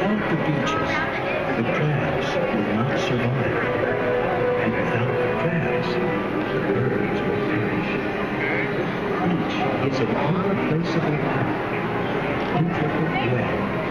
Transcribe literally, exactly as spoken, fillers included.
Without the beaches, the crabs will not survive. And without the crabs, the birds will perish. Each is an irreplaceable part, intricate web